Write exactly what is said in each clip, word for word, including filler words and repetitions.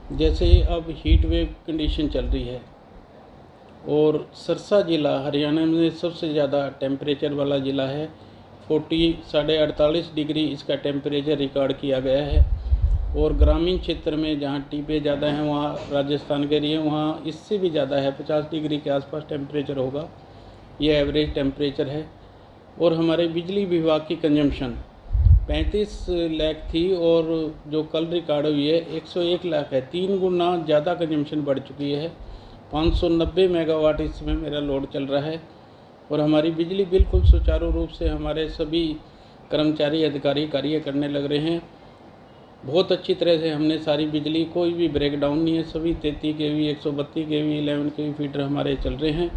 जैसे अब heat wave condition चल रही है और सिरसा ज़िला हरियाणा में सबसे ज़्यादा टेम्परेचर वाला ज़िला है। फोर्टी साढ़े अड़तालीस डिग्री इसका टेम्परेचर रिकॉर्ड किया गया है। और ग्रामीण क्षेत्र में जहाँ टिब्बे ज़्यादा हैं, वहाँ राजस्थान के लिए वहाँ इससे भी ज़्यादा है, पचास डिग्री के आसपास टेम्परेचर होगा। ये एवरेज टेम्परेचर है। और हमारे बिजली विभाग की कंजम्पशन पैंतीस लाख थी और जो कल रिकॉर्ड हुई है एक सौ एक लाख है। तीन गुना ज़्यादा कंजम्पशन बढ़ चुकी है। पाँच सौ नब्बे मेगावाट इस समय मेरा लोड चल रहा है। और हमारी बिजली बिल्कुल सुचारू रूप से हमारे सभी कर्मचारी अधिकारी कार्य करने लग रहे हैं। बहुत अच्छी तरह से हमने सारी बिजली, कोई भी ब्रेक डाउन नहीं है। सभी तैंतीस के वी, एक सौ बत्तीस के वी, ग्यारह के वी फीटर हमारे चल रहे हैं।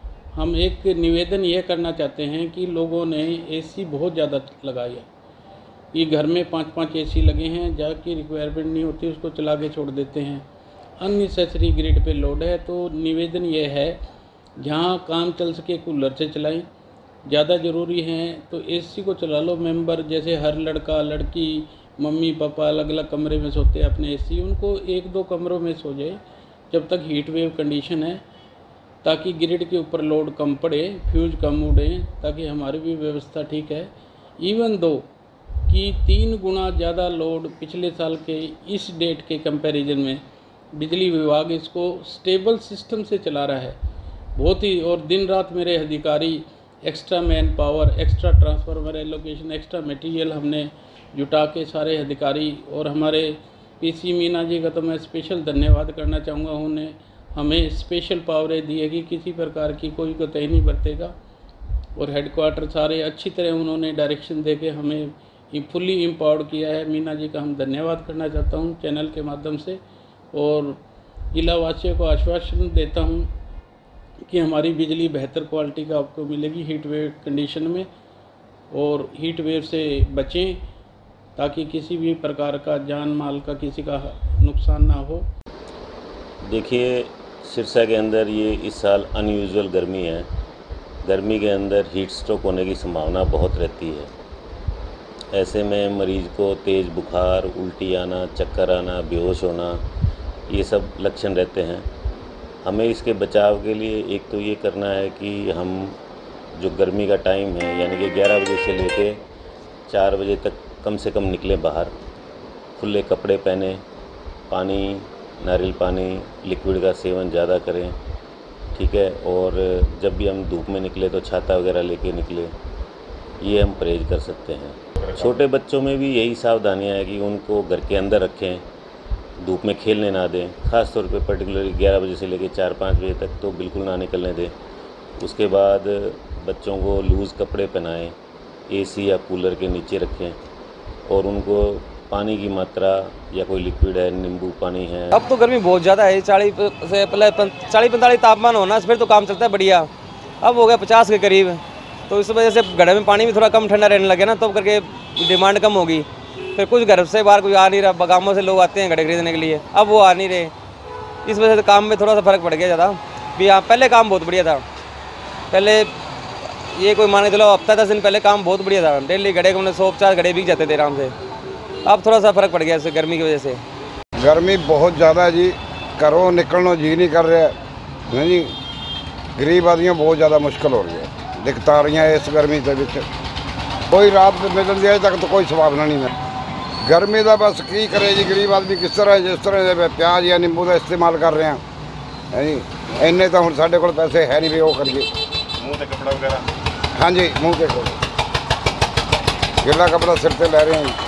हम एक निवेदन ये करना चाहते हैं कि लोगों ने एसी बहुत ज़्यादा लगाई है। ये घर में पाँच पाँच एसी लगे हैं, जबकि रिक्वायरमेंट नहीं होती उसको चला के छोड़ देते हैं। अननेसेसरी ग्रिड पे लोड है। तो निवेदन ये है, जहाँ काम चल सके कूलर से चलाएं। ज़्यादा ज़रूरी है तो एसी को चला लो। मेंबर जैसे हर लड़का लड़की मम्मी पापा अलग अलग कमरे में सोते हैं अपने एसी, उनको एक दो कमरों में सो जाए जब तक हीट वेव कंडीशन है, ताकि ग्रिड के ऊपर लोड कम पड़े, फ्यूज कम उड़े, ताकि हमारी भी व्यवस्था ठीक है। इवन दो कि तीन गुना ज़्यादा लोड पिछले साल के इस डेट के कंपैरिजन में बिजली विभाग इसको स्टेबल सिस्टम से चला रहा है बहुत ही। और दिन रात मेरे अधिकारी extra man power, extra transformer allocation, extra material हमने जुटा के सारे अधिकारी, और हमारे पीसी मीना जी का तो मैं स्पेशल धन्यवाद करना चाहूँगा। उन्होंने हमें स्पेशल पावरें दी है कि किसी प्रकार की कोई कोताही नहीं बरतेगा। और हेडक्वार्टर सारे अच्छी तरह उन्होंने डायरेक्शन दे के हमें फुल्ली एम्पावर्ड किया है। मीना जी का हम धन्यवाद करना चाहता हूँ चैनल के माध्यम से। और जिला वासियों को आश्वासन देता हूँ कि हमारी बिजली बेहतर क्वालिटी का आपको मिलेगी हीट वेव कंडीशन में। और हीट वेव से बचें ताकि किसी भी प्रकार का जान माल का किसी का नुकसान ना हो। देखिए, सिरसा के अंदर ये इस साल अनयूजुअल गर्मी है। गर्मी के अंदर हीट स्ट्रोक होने की संभावना बहुत रहती है। ऐसे में मरीज़ को तेज़ बुखार, उल्टी आना, चक्कर आना, बेहोश होना, ये सब लक्षण रहते हैं। हमें इसके बचाव के लिए एक तो ये करना है कि हम जो गर्मी का टाइम है, यानी कि ग्यारह बजे से लेके चार बजे तक कम से कम निकलें बाहर, खुले कपड़े पहने, पानी, नारियल पानी, लिक्विड का सेवन ज़्यादा करें, ठीक है। और जब भी हम धूप में निकले तो छाता वगैरह लेके निकले, ये हम परहेज कर सकते हैं। छोटे बच्चों में भी यही सावधानियां हैं कि उनको घर के अंदर रखें, धूप में खेलने ना दें। ख़ास तौर पे पर्टिकुलरली ग्यारह बजे से लेकर चार पाँच बजे तक तो बिल्कुल ना निकलने दें। उसके बाद बच्चों को लूज़ कपड़े पहनाएं, एसी या कूलर के नीचे रखें, और उनको पानी की मात्रा या कोई लिक्विड है, नींबू पानी है। अब तो गर्मी बहुत ज़्यादा है, चालीस से पहले चालीस पैंतालीस तापमान होना फिर तो काम चलता है बढ़िया। अब हो गया पचास के करीब, तो इस वजह से घड़े में पानी भी थोड़ा कम ठंडा रहने लगे ना, तो करके डिमांड कम होगी। फिर कुछ घर से बाहर कोई आ नहीं रहा, बगामों से लोग आते हैं घड़े खरीदने के लिए, अब वो आ नहीं रहे। इस वजह से काम में थोड़ा सा फ़र्क पड़ गया ज़्यादा भी। हाँ, पहले काम बहुत बढ़िया था। पहले ये कोई मान के चलो हफ्ता दस दिन पहले काम बहुत बढ़िया था। डेली घड़े को सौ पचास घड़े बिक जाते थे आराम से। अब थोड़ा सा फ़र्क पड़ गया इससे गर्मी की वजह से। गर्मी बहुत ज़्यादा है जी, घरों निकलना जी नहीं कर रहा है जी। गरीब आदमी बहुत ज़्यादा मुश्किल हो रही है, दिक्कत आ रही है इस गर्मी के विच। कोई रात मिलन दी अजे तक तो कोई संभावना नहीं है। गर्मी का बस की करे जी, गरीब आदमी किस तरह जिस तरह प्याज या नींबू का इस्तेमाल कर रहे हैं है जी। इन्ने तो हुण साडे कोल पैसे है नहीं भी वो करिए। मूँह ते कपड़ा वगैरह, हाँ जी, मूँह ते गिला कपड़ा सिर ते लै रहे हैं।